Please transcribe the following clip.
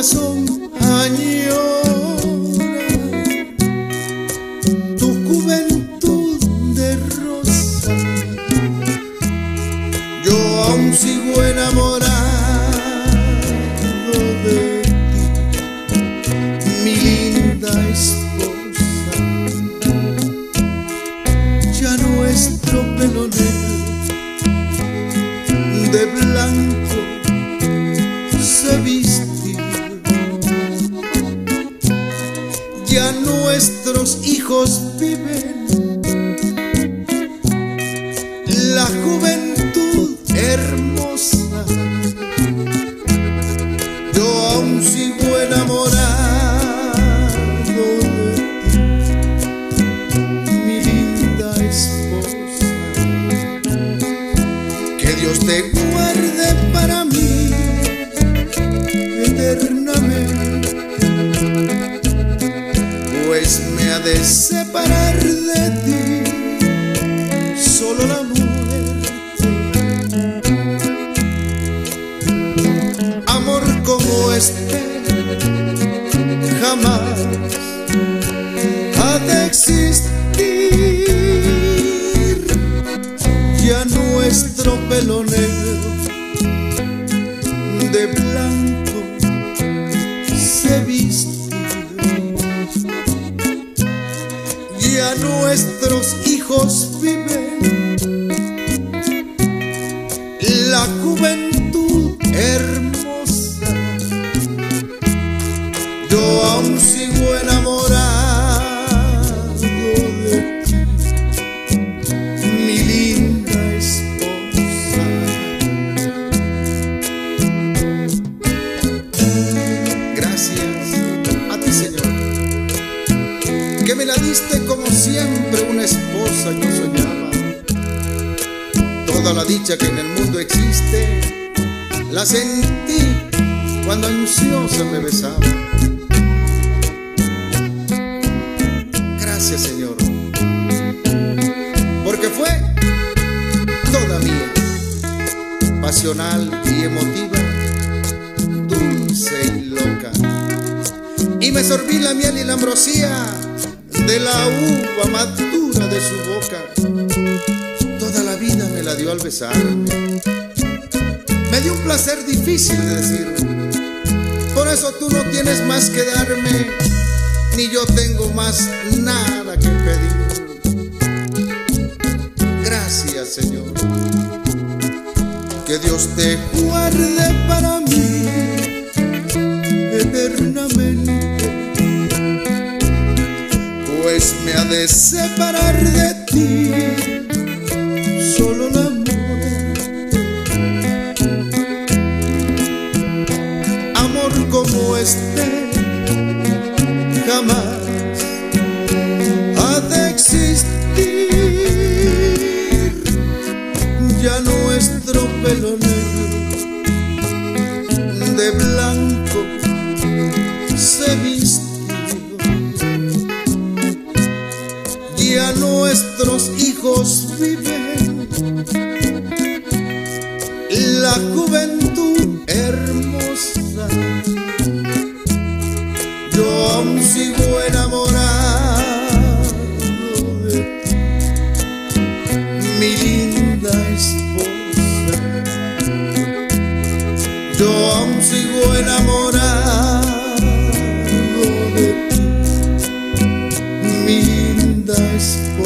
corazón añora tu juventud de rosa. Yo aún sigo enamorado de ti, mi linda esposa. Ya nuestro pelo negro de blanco se vistió, ya nuestros hijos viven la juventud hermosa. Yo aún sigo enamorado de ti, mi linda esposa. Que Dios te guarde para mí eternamente, pues me ha de separar de ti solo la muerte. Amor como este jamás ha de existir. Ya nuestro pelo negro de blanco se vistió, ya nuestros hijos viven la juventud hermosa. Yo aún sigo enamorado de ti, mi linda esposa. Gracias a ti, Señor, que me la diste como siempre una esposa yo soñaba. Toda la dicha que en el mundo existe la sentí cuando ansiosa me besaba. Gracias, Señor, porque fue toda mía, pasional y emotiva, dulce y loca, y me sorbí la miel y la ambrosía de la uva madura de su boca. Toda la vida me la dio al besarme, me dio un placer difícil de decir. Por eso tú no tienes más que darme, ni yo tengo más nada que pedir. Gracias, Señor, que Dios te guarde para mí eternamente, pues me ha de separar de ti solo la muerte. Amor como este jamás ha de existir. Ya nuestro pelo negro de blanco se vistió, ya nuestros hijos viven la juventud hermosa. Yo aún sigo enamorado de ti, mi linda esposa. Yo aún sigo enamorado de ti, mi linda esposa.